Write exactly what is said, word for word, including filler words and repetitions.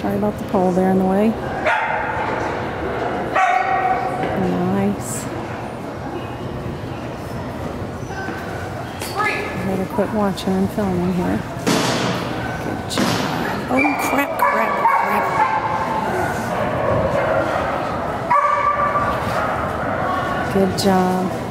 Sorry about the pole there in the way. Nice. I better quit watching and filming here. Good job. Oh, crap, crap, crap. Good job.